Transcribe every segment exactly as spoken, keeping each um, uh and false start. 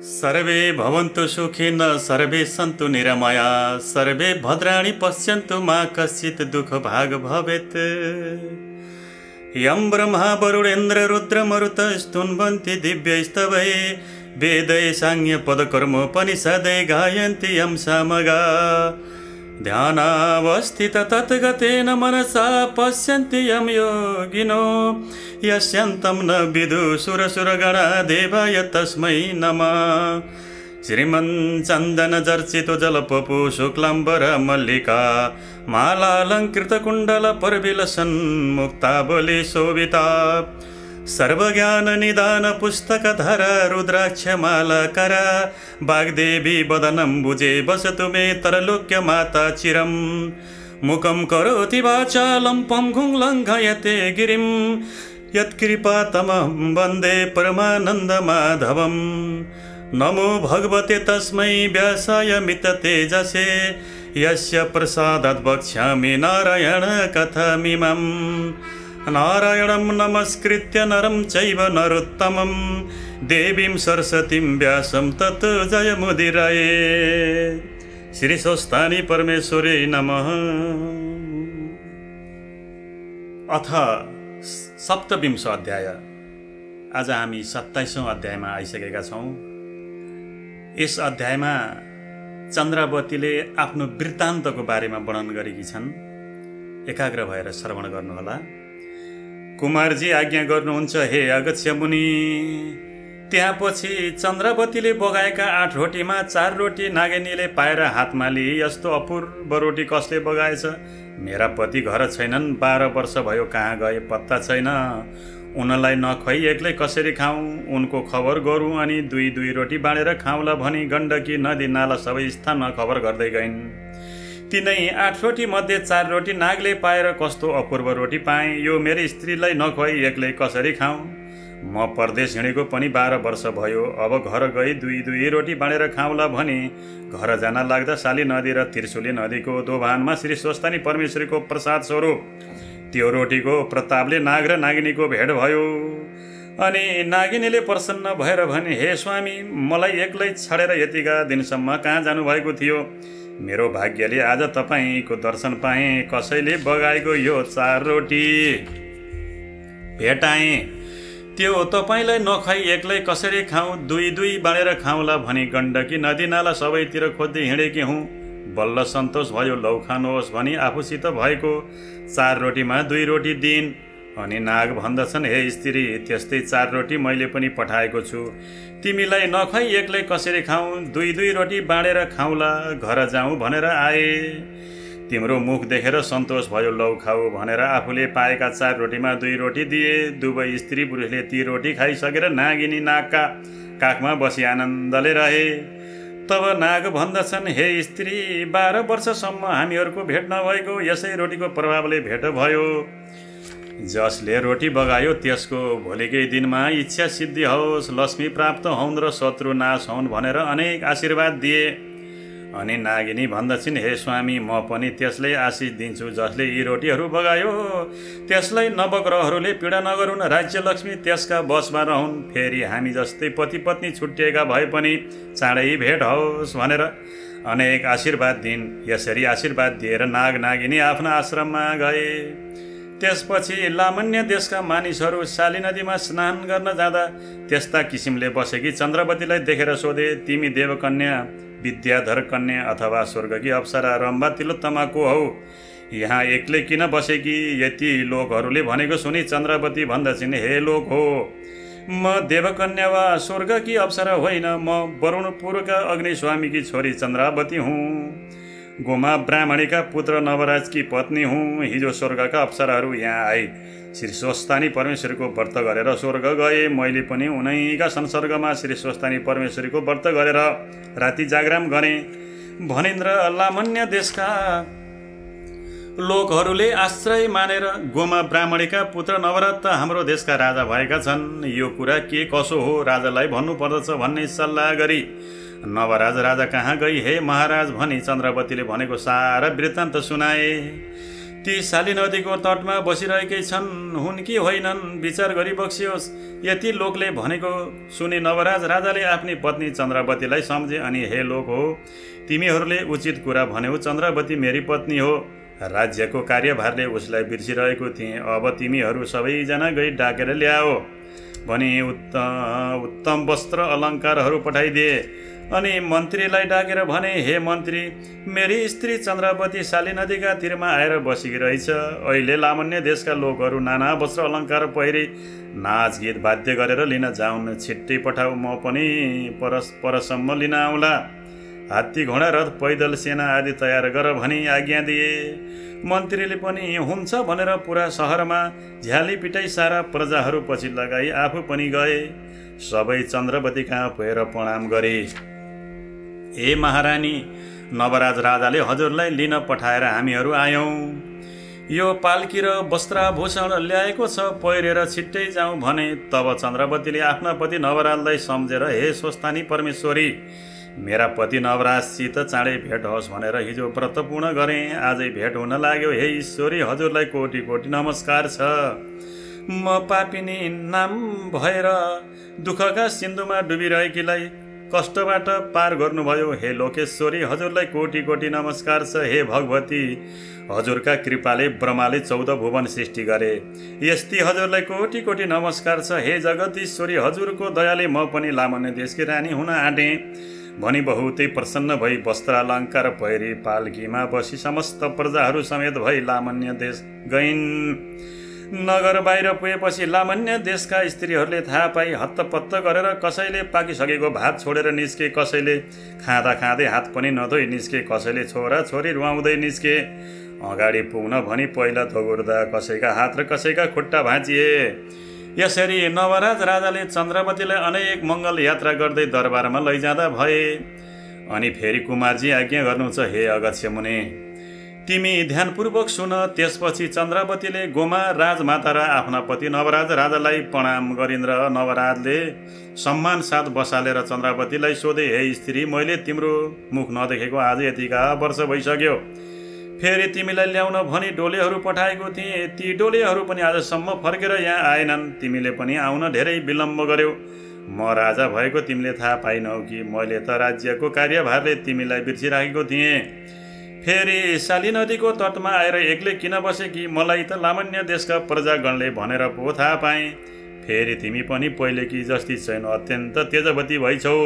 Survey भवन्तु सुखिन सर्वे सन्तु निरामया सर्वे भद्राणि पश्यन्तु मा कश्चित् दुःख भाग भवेत्। यं ब्रह्मा वरुणेन्द्र रुद्र मरुत स्तुन्वन्ति दिव्यैस्तवै वेदै साङ्ग्य पदकर्मोपनिषदै गायन्ति यं सामगा। ध्यानावस्थित तद्गतेन मनसा पश्यन्ति यं योगिनो यस्यन्तं न विदुः सुरसुरगणा देवाय तस्मै नमः। श्रीमन्चन्दनचर्चितो जलपपु शुक्लाम्बर मल्लिका मालालङ्कृत कुण्डल परविलसन् मुक्तावली शोभिता। सर्वज्ञान निदान पुस्तकधर रुद्राक्षमालाकर वाग्देवी वदनम्बुजे वसतु मे तरलोक्य माता चिरम्। मुखं करोति वाचालं पङ्गुं लङ्घयते गिरिं यत्कृपातमं वन्दे परमानन्दमाधवम्। नमो भगवते तस्मै व्यासाय मिततेजसे यस्य प्रसादात् वक्ष्यामि नारायण कथामिमम्। नारायणं नमस्कृत्य नरं चैव नरोत्तमं देवीं सरस्वतीं व्यासं तत् जयमुदीरये। श्री स्वस्थानी परमेश्वरी नमः। अथ सप्तविंश अध्याय। आज हामी सत्ताइसौँ अध्यायमा आइसकेका छौँ। यस अध्यायमा चन्द्रावतीले आफ्नो वृत्तान्तको बारेमा वर्णन गरेकी छन्। एकाग्र भएर श्रवण गर्नुहोला। कुमारजी आज्ञा गर्नुहुन्छ हे अगस्त्य मुनि। त्यहाँपछि चन्द्रावतीले बगाएका आठ रोटीमा चार रोटी नागिनीले पाएर हातमा लिए। यस्तो अपूर्व रोटी कसले बगाएछ? मेरा पति घर छैनन्, बाह्र वर्ष भयो कहाँ गए पत्ता छैन। उनलाई नखुवाई एक्लै कसरी खाऊँ? उनको खबर गरौँ अनि दुई दुई रोटी बाँडेर खाउँला भनी गण्डकी नदी नाला सबै स्थानमा खबर गर्दै गइन्। तिनै आठ रोटी मध्ये चार रोटी नागले पाएर कस्तो अपूर्व रोटी पाएँ। यो मेरो स्त्रीलाई नखुवाई एक्लै कसरी खाऊँ? म परदेश हिँडेको पनि बाह्र वर्ष भयो। अब घर गई दुई दुई रोटी बाँडेर खाउँला भनी घर जान लाग्दा शाली नदी र त्रिशुली नदीको दोभानमा श्री स्वस्थानी परमेश्वरीको प्रसाद स्वरूप त्यो रोटीको प्रतापले नाग र नागिनीको भेट भयो। अनि नागिनीले प्रसन्न भएर भने, हे स्वामी, मलाई एक्लै छाडेर यतिका दिनसम्म कहाँ जानुभएको थियो? मेरो भाग्यले आज तपाईँको दर्शन पाएँ। कसैले बगाएको यो चार रोटी भेटाएँ। त्यो तपाईँलाई नखाई एक्लै कसरी खाऊँ? दुई दुई बाँडेर खाउँला भनी गण्डकी नदी नाला सबैतिर खोज्दै हिँडेकी हुँ। बल्ल सन्तोष भयो, लौ खानुहोस् भनी आफूसित भएको चार रोटीमा दुई रोटी दिइन्। अनि नाग भन्दछन्, हे स्त्री, त्यस्तै चार रोटी मैले पनि पठाएको छु। तिमीलाई नखाई एक्लै कसरी खाऊँ? दुई दुई रोटी बाँडेर खाउँला, घर जाउँ भनेर आए। तिम्रो मुख देखेर सन्तोष भयो, लौ खाऊ भनेर आफूले पाएका चार रोटीमा दुई रोटी दिए। दुवै स्त्री पुरुषले ती रोटी खाइसकेर नागिनी नागका काखमा बसी आनन्दले रहे। तब नाग भन्दछन्, हे स्त्री, बाह्र वर्षसम्म हामीहरूको भेट नभएको यसै रोटीको प्रभावले भेट भयो। जसले रोटी बगायो त्यसको भोलिकै दिनमा इच्छा सिद्धि होस्, लक्ष्मी प्राप्त हुन् र शत्रु नाश हुन् भनेर अनेक आशीर्वाद दिए। अनि नागिनी भन्दछिन्, हे स्वामी, म पनि त्यसलाई आशिष दिन्छु जसले यी रोटीहरू बगायो। त्यसलाई नवग्रहहरूले पीडा नगरून्, राज्य लक्ष्मी त्यसका वशमा रहन्। फेरि हामी जस्तै पति पत्नी छुट्टिएका भए पनि चाँडै भेट होस् भनेर अनेक आशीर्वाद दिन्। यसरी आशीर्वाद दिएर नाग नागिनी आफ्ना आश्रममा गए। त्यसपछि लामन्य देशका मानिसहरू शाली नदीमा स्नान गर्न जाँदा त्यस्ता किसिमले बसेकी चन्द्रवतीलाई देखेर सोधे, तिमी देवकन्या, विद्याधर कन्या अथवा स्वर्गकी अप्सरा रम्भा तिलोत्तमा को हौ? यहाँ एक्लै किन बसेकी? यति लोकहरूले भनेको सुनि चन्द्रवती भन्दछिन्, हे लोक हो, म देवकन्या वा स्वर्गकी अप्सरा होइन, म वरुणपुरका अग्निस्वामीकी छोरी चन्द्रावती हुँ। गोमा ब्राह्मणीका पुत्र नवराजकी पत्नी हुँ। हिजो स्वर्गका अप्सराहरू यहाँ आए, श्री स्वस्थानी परमेश्वरीको व्रत गरेर स्वर्ग गए। मैले पनि उनैका संसर्गमा श्री स्वस्थानी परमेश्वरीको व्रत गरेर राति जागराम गरेँ। भनेन्द्र लामन्य देशका लोकहरूले आश्रय मानेर गोमा ब्राह्मणीका पुत्र नवराज त हाम्रो देशका राजा भएका छन्। यो कुरा के कसो हो राजालाई भन्नुपर्दछ भन्ने सल्लाह गरी नवराज राजा कहाँ गई, हे महाराज भनी चन्द्रवतीले भनेको सारा वृत्तान्त सुनाए। ती शाली नदीको तटमा बसिरहेकै छन्, हुन् कि होइनन् विचार गरी बक्सियोस्। यति लोकले भनेको सुनि नवराज राजाले आफ्नी पत्नी चन्द्रावतीलाई सम्झे अनि हे लोक हो, तिमीहरूले उचित कुरा भन्यौ, चन्द्रावती मेरी पत्नी हो। राज्यको कार्यभारले उसलाई बिर्सिरहेको थिएँ। अब तिमीहरू सबैजना गई डाकेर ल्याओ भनी उत्तम उत्तम वस्त्र अलङ्कारहरू पठाइदिए। अनि मन्त्रीलाई डाकेर भने, हे मन्त्री, मेरी स्त्री चन्द्रावती शाली नदीका तीरमा आएर बसेकी रहेछ। अहिले लामन्य देशका लोकहरू नाना वस्त्र अलङ्कार पहिरी नाच गीत वाद्य गरेर लिन जाउन्। छिट्टै पठाऊ, म पनि परस परसम्म लिन आउँला। हात्ती घोडा रथ पैदल सेना आदि तयार गर भनी आज्ञा दिए। मन्त्रीले पनि हुन्छ भनेर पुरा सहरमा झ्याली पिटाई सारा प्रजाहरू पछि लगाई आफू पनि गए। सबै चन्द्रवती कहाँ पुगेर प्रणाम गरे। ए महारानी, नवराज राजाले हजुरलाई लिन पठाएर हामीहरू आयौँ। यो पाल्की र वस्त्राभूषण ल्याएको छ, पहिरेर छिट्टै जाउँ भने। तब चन्द्रवतीले आफ्ना पति नवराजलाई सम्झेर, हे स्वस्थानी परमेश्वरी, मेरा पति नवराजसित चाँडै भेट होस् भनेर हिजो व्रत पूर्ण गरेँ। आजै भेट हुन लाग्यो। हे ईश्वरी, हजुरलाई कोटी कोटी नमस्कार छ। म पापिनी नाम भएर दुःखका सिन्धुमा डुबिरहेकीलाई कष्टबाट पार गर्नुभयो। हे लोकेश्वरी, हजुरलाई कोटी कोटी नमस्कार छ। हे भगवती, हजुरका कृपाले ब्रह्माले चौध भुवन सृष्टि गरे, यस्ती हजुरलाई कोटी कोटी नमस्कार छ। हे जगदीश्वरी, हजुरको दयाले म पनि लामन्य देशकी रानी हुन आँटेँ भनी बहुतै प्रसन्न भई वस्त्रालङ्कार पहिरी पाल्कीमा बसी समस्त प्रजाहरू समेत भई लामन्य देश गइन्। नगर बाहिर पुगेपछि लामन्य देशका स्त्रीहरूले थाहा पाई हत्तपत्त गरेर कसैले पाकिसकेको भात छोडेर निस्के, कसैले खाँदा खाँदै हात पनि नधोई निस्के, कसैले छोरा छोरी रुवाउँदै निस्के। अगाडि पुग्न भनी पहिला दगुर्दा कसैका हात र कसैका खुट्टा भाँचिए। यसरी नवराज राजाले चन्द्रवतीलाई अनेक मङ्गल यात्रा गर्दै दरबारमा लैजाँदा भए। अनि फेरि कुमारजी आज्ञा गर्नुहुन्छ, हे अगस्त्य मुनि, तिमी ध्यानपूर्वक सुन। त्यसपछि चन्द्रवतीले गोमा राजमाता र आफ्ना पति नवराज राजालाई प्रणाम गरिन् र नवराजले सम्मान साथ बसालेर चन्द्रवतीलाई सोधे, हे स्त्री, मैले तिम्रो मुख नदेखेको आज यतिका वर्ष भइसक्यो। फेरि तिमीलाई ल्याउन भनी डोलेहरू पठाएको थिएँ, ती डोलेहरू पनि आजसम्म फर्केर यहाँ आएनन्। तिमीले पनि आउन धेरै विलम्ब गर्यौ। म राजा भएको तिमीले थाहा पाइनौ कि मैले त राज्यको कार्यभारले तिमीलाई बिर्सिराखेको थिएँ। फेरि शाली नदीको तटमा आएर एक्लै किन बसे कि मलाई त लामन्य देशका प्रजागणले भनेर पो थाहा पाएँ। फेरि तिमी पनि पहिले कि जस्ती छैनौ, अत्यन्त तेजवती भइछौ।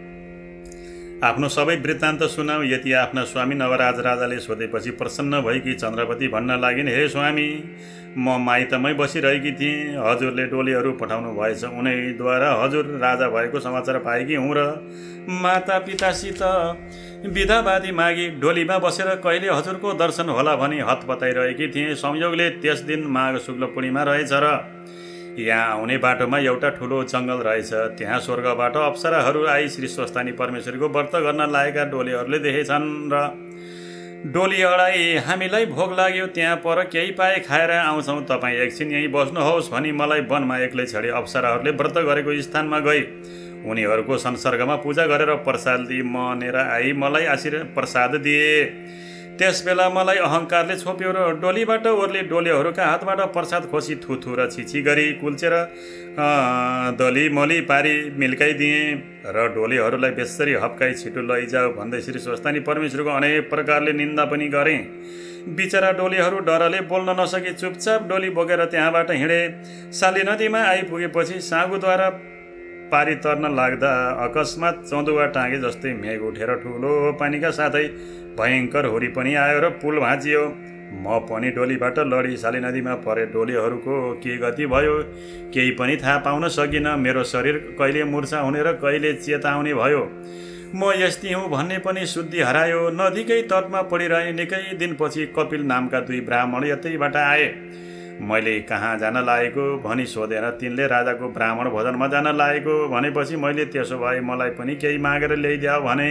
आफ्नो सबै वृत्तान्त सुनाऊ। यति आफ्ना स्वामी नवराज राजाले सोधेपछि प्रसन्न भएकी चन्द्रवती भन्न लागिन्, हे स्वामी, म माइतमै बसिरहेकी थिएँ। हजुरले डोलीहरू पठाउनु भएछ, उनैद्वारा हजुर राजा भएको समाचार पाएकी हुँ र माता पितासित विधावादी मागी डोलीमा बसेर कहिले हजुरको दर्शन होला भनी हतपताइरहेकी थिएँ। संयोगले त्यस दिन माघ शुक्ल पूर्णिमा रहेछ र यहाँ आउने बाटोमा एउटा ठुलो जङ्गल रहेछ। त्यहाँ स्वर्गबाट अप्सराहरू आई श्री स्वस्थानी परमेश्वरीको व्रत गर्न लागेका डोलीहरूले देखेछन् र डोली अडाई हामीलाई भोग लाग्यो, त्यहाँ पर केही पाए खाएर आउँछौँ, तपाईँ एकछिन यहीँ बस्नुहोस् भनी मलाई वनमा एक्लै छडे अप्सराहरूले व्रत गरेको स्थानमा गई उनीहरूको संसर्गमा पूजा गरेर प्रसाद दिई मनेर आई मलाई आशीर्वाद प्रसाद दिए। त्यस बेला मलाई अहङ्कारले छोप्यो र डोलीबाट ओर्ली डोलेहरूका हातबाट प्रसाद खोसी थुथु र छिछि गरी कुल्चेर दली मली पारी मिल्काइदिए र डोलीहरूलाई बेसरी हप्काई छिटो लैजाऊ भन्दै श्री स्वस्थानी परमेश्वरको अनेक प्रकारले निन्दा पनि गरे। बिचरा डोलीहरू डरले बोल्न नसकी चुपचाप डोली बोकेर त्यहाँबाट हिँडे। शाली नदीमा आइपुगेपछि साँगुद्वारा पारी तर्न लाग्दा अकस्मात चौधुवा टाँगे जस्तै मेघ उठेर ठुलो पानीका साथै भयङ्कर हुरी पनि आयो र पुल भाँचियो। म पनि डोलीबाट लडी शाली नदीमा परे। डोलीहरूको के गति भयो केही पनि थाहा पाउन सकिनँ। मेरो शरीर कहिले मुर्छा हुने र कहिले चेता आउने भयो। म यस्ती हुँ भन्ने पनि शुद्धि हरायो। नदीकै तटमा पडिरहे निकै दिनपछि कपिल नामका दुई ब्राह्मण यतैबाट आए। मैले कहाँ जान लागेको भनी सोधेर तिनले राजाको ब्राह्मण भोजनमा जान लागेको भनेपछि मैले त्यसो भए मलाई पनि केही मागेर ल्याइदियो भने।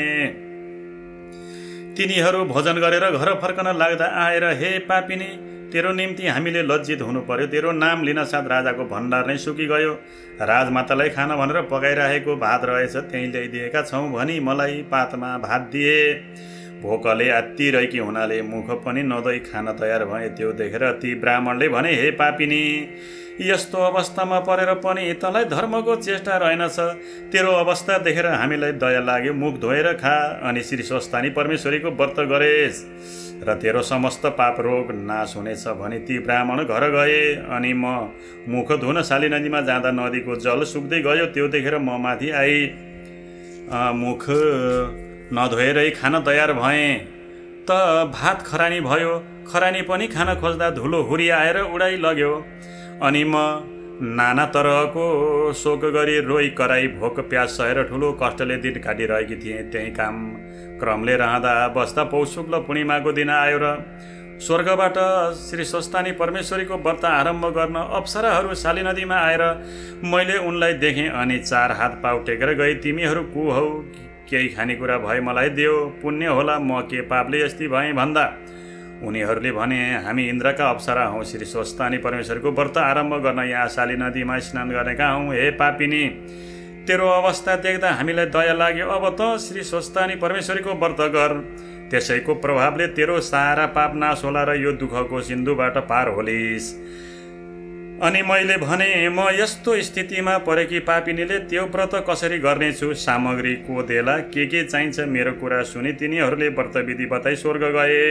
तिनीहरू भोजन गरेर घर फर्कन लाग्दा आएर, हे पापिनी, तेरो निम्ति हामीले लज्जित हुनु पर्यो। तेरो नाम लिन साथ राजाको भण्डार नै सुकी गयो। राजमातालाई खान भनेर पकाइरहेको भात रहेछ, त्यहीँ ल्याइदिएका छौँ भनी मलाई पातमा भात दिए। भोकले आत्तिरहेकी हुनाले मुख पनि नदई खान तयार भए। त्यो देखेर ती ब्राह्मणले भने, हे पापिनी, यस्तो अवस्थामा परेर पनि तँलाई धर्मको चेष्टा रहेनछ। तेरो अवस्था देखेर हामीलाई दया लाग्यो, मुख धोएर खा अनि श्री स्वस्थानी परमेश्वरीको व्रत गरेस् र तेरो समस्त पाप रोग नाश हुनेछ भनी ती ब्राह्मण घर गए। अनि म मुख धुन शाली नदीमा जाँदा नदीको जल सुक्दै गयो। त्यो देखेर म माथि आई मुख नधोएरै खान तयार भएँ त भात खरानी भयो। खरानी पनि खान खोज्दा धुलो हुरी आएर उडाइ लग्यो। अनि म नाना तरहको शोक गरी रोइ कराई भोक प्यास सहेर ठुलो कष्टले दिन काटिरहेकी थिएँ। त्यही काम क्रमले रहँदा बस्दा पौष शुक्ल पूर्णिमाको दिन आयो र स्वर्गबाट श्री स्वस्थानी परमेश्वरीको व्रत आरम्भ गर्न अप्सराहरू शाली नदीमा आएर मैले उनलाई देखेँ। अनि चार हात पाउ टेकेर गई, तिमीहरू को हौ? केही खानेकुरा भए मलाई देऊ, पुण्य होला, म के पापले यस्ती भएँ भन्दा उनीहरूले भने, हामी इन्द्रका अप्सरा हौँ, श्री स्वस्थानी परमेश्वरको व्रत आरम्भ गर्न यहाँ शाली नदीमा स्नान गरेका हौँ। हे पापिनी, तेरो अवस्था देख्दा हामीलाई दया लाग्यो। अब त श्री स्वस्थानी परमेश्वरीको व्रत गर, त्यसैको प्रभावले तेरो सारा पाप नाश होला र यो दुःखको सिन्धुबाट पार होलिस्। अनि मैले भने, म यस्तो स्थितिमा परेकी पापिनीले त्यो व्रत कसरी गर्नेछु? सामग्री को देला, के के चाहिन्छ? मेरो कुरा सुनि तिनीहरूले व्रत विधि बताई स्वर्ग गए।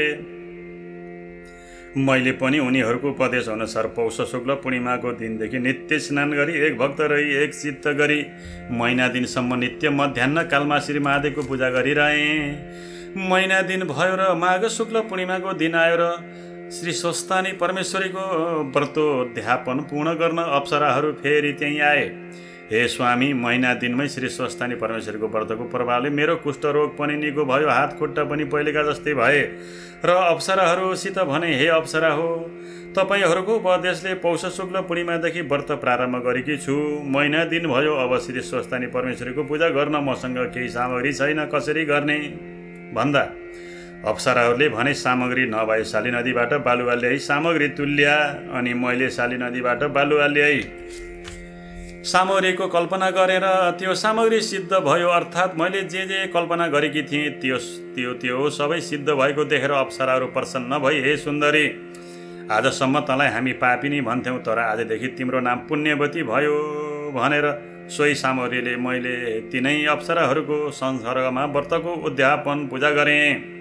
मैले पनि उनीहरूको उपदेश अनुसार पौष शुक्ल पूर्णिमाको दिनदेखि नित्य स्नान गरी एक भक्त रही एक चित्त गरी महिना दिनसम्म नित्य मध्याह्न कालमा श्री महादेवको पूजा गरिरहेँ। महिना दिन भयो र माघ शुक्ल पूर्णिमाको दिन आयो र श्री स्वस्थानी परमेश्वरीको व्रतोद्यापन पूर्ण गर्न अप्सराहरू फेरि त्यहीँ आए। हे स्वामी, महिना दिनमै श्री स्वस्थानी परमेश्वरीको व्रतको प्रभावले मेरो कुष्ठरोग पनि निको भयो, हात खुट्टा पनि पहिलेका जस्तै भए। र अप्सराहरूसित भने, हे अप्सरा हो, तपाईँहरूको उपदेशले पौष शुक्ल पूर्णिमादेखि व्रत प्रारम्भ गरेकी छु। महिना दिन भयो, अब श्री स्वस्थानी परमेश्वरीको पूजा गर्न मसँग केही सामग्री छैन, कसरी गर्ने भन्दा अप्सराहरूले भने, सामग्री नभए शाली नदीबाट बालुवा ल्याई सामग्री तुल्या। अनि मैले शाली नदीबाट बालुवा ल्याई सामग्रीको कल्पना गरेर त्यो सामग्री सिद्ध भयो। अर्थात् मैले जे जे कल्पना गरेकी थिएँ त्यो त्यो त्यो सबै सिद्ध भएको देखेर अप्सराहरू प्रसन्न भई, हे सुन्दरी, आजसम्म तँलाई हामी पापिनी भन्थ्यौँ, तर आजदेखि तिम्रो नाम पुण्यवती भयो भनेर सोही सामग्रीले मैले तिनै अप्सराहरूको संसर्गमा व्रतको उद्यापन पूजा गरेँ।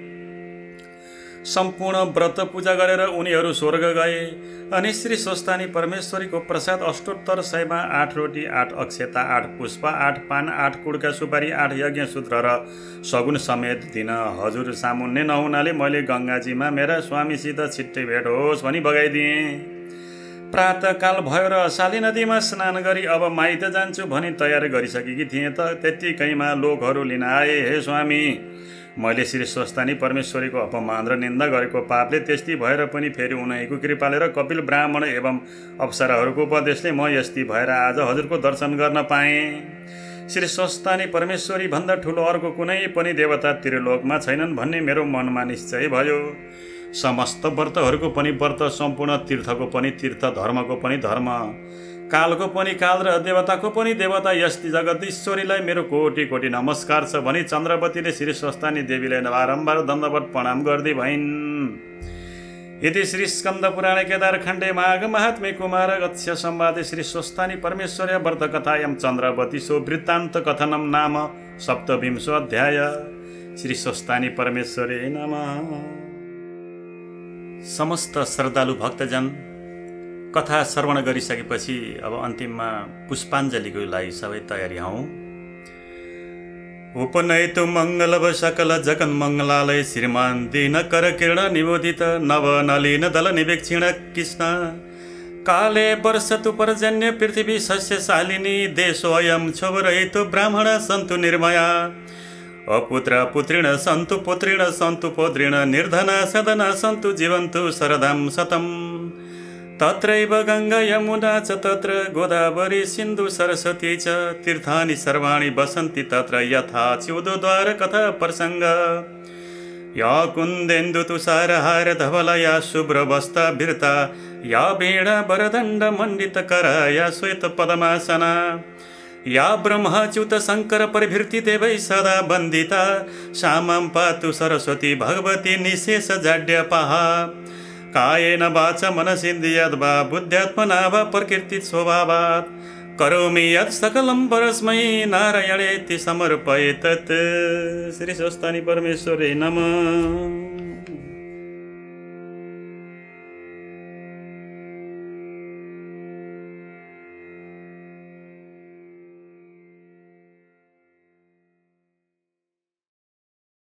सम्पूर्ण व्रत पूजा गरेर उनीहरू स्वर्ग गए। अनि श्री स्वस्थानी परमेश्वरीको प्रसाद अष्टोत्तर सयमा आठ रोटी, आठ अक्षता, आठ पुष्प, आठ पान, आठ कुडका सुपारी, आठ यज्ञ सूत्र र सगुन समेत दिन हजुर सामुन्ने नहुनाले मैले गङ्गाजीमा मेरा स्वामीसित छिट्टै भेट होस् भनी बगाइदिएँ। प्रातःकाल भयो र शाली नदीमा स्नान गरी अब माइत जान्छु भनी तयार गरिसकेकी थिएँ त त्यत्तिकैमा लोकहरू लिन आए। हे स्वामी, मैले श्री स्वस्थानी परमेश्वरीको अपमान र निन्दा गरेको पापले त्यस्ती भएर पनि फेरि उनीहरूको कृपाले र कपिल ब्राह्मण एवं अप्सराहरूको उपदेशले म यस्ती भएर आज हजुरको दर्शन गर्न पाएँ। श्री स्वस्थानी परमेश्वरी भन्दा ठुलो अर्को कुनै पनि देवता त्रिलोकमा छैनन् भन्ने मेरो मनमा निश्चय भयो। समस्त व्रतहरूको पनि व्रत, सम्पूर्ण तीर्थको पनि तीर्थ, धर्मको पनि धर्म, कालको पनि काल र देवताको पनि देवता यस्ती जगदीश्वरीलाई मेरो कोटि कोटि नमस्कार छ भनी चन्द्रवतीले श्री स्वस्थानी देवीलाई बारम्बार दण्डवत प्रणाम गर्दै भइन्। यदि श्री स्कन्द पुराणे केदारखण्डे माघ महात्म्य कुमार गत्स्य संवादे श्री स्वस्थानी परमेश्वर्य व्रत कथायां चन्द्रवती सो वृत्तान्त कथनम नाम सप्तविंशो अध्याय। श्री स्वस्थानी परमेश्वरे नमः। समस्त श्रद्धालु भक्तजन, कथा श्रवण गरिसकेपछि अब अन्तिममा पुष्पाञ्जलीको लागि सबै तयारी हौँ। उपनयतु मङ्गलव सकल जगन् मङ्गलालय श्रीमान दीन कर किरण निबोधित नव नलिन दल निवेक्षिण कृष्ण काले वर्षतु पर्जन्य पृथ्वी सस्य शालिनी देशोऽयं क्षोभरहितो ब्राह्मण सन्तु निर्भया अपुत्र पुत्रिण सन्तु पुत्रिण सन्तु पौत्रिण निर्धना सदना सन्तु जीवन्तु शरदां शतम् तत्रैव गंगा यमुना च तत्र गोदावरी सिन्धु सरस्वती च तीर्थानि सर्वाणि वसन्ति तत्र यथा च्युतद्वार कथा प्रसंग या कुन्देन्दु तुषारहार धवला या शुभ्रवस्ता भीर्ता या वीणा वरदण्ड मण्डित करा या श्वेत पद्मासना या ब्रह्मच्युत शङ्कर परिभृति देवै सदा वन्दिता श्यामं पातु सरस्वती भगवती निशेष जाड्यपाः कायेन वाचा मनसेन्द्रियाद्वा बुद्ध्यात्मना वा प्रकृति स्वभावात् करोमि यत् सकलं परस्मै नारायणेति समर्पये तत्। श्री स्वस्तानि परमेश्वरे नमः।